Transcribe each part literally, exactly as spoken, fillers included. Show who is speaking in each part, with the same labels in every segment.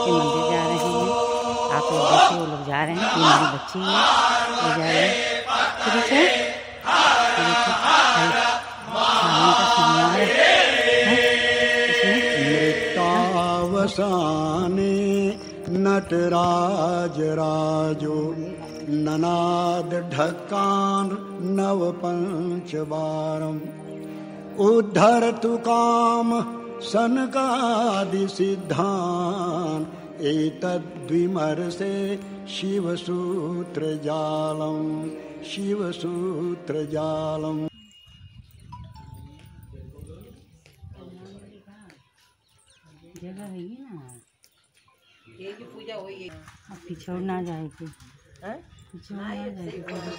Speaker 1: के मंदिर जा रहे हैं। आप लोग देखिए वो लोग जा रहे हैं। ये मेरी बच्ची है, वो जा रही है। देखिए
Speaker 2: मृतावसाने नटराज राजो ननाद ढक्कान नव पंचवारम उद्धरतु काम सनकादि सिद्धान एतद्विमर्शे शिवसूत्र जालम शिवसूत्र जालम।
Speaker 1: जगह है ये ना,
Speaker 3: ये की पूजा हुई है।
Speaker 1: अब पिछड़ ना जाएगी,
Speaker 3: हैं?
Speaker 1: पिछड़ ना जाएगी।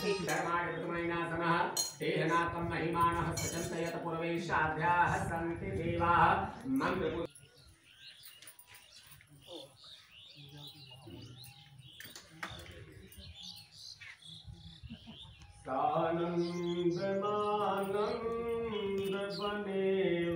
Speaker 4: आनंद आनंद बने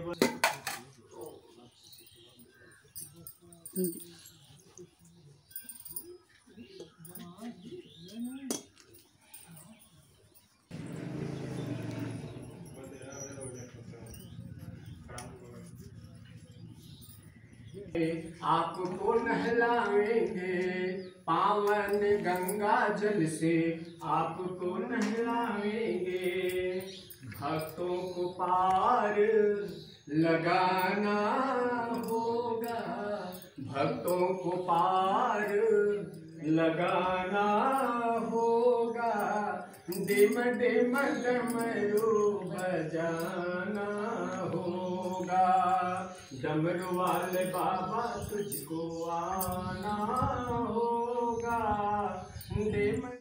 Speaker 4: आपको नहलाएंगे पावन गंगा जल से, आपको नहलाएंगे भक्तों को पार लगाना होगा, भक्तों को पार लगाना होगा, डिम डिम डमरू बजाना होगा, डमरू वाले बाबा तुझको आना होगा, डिम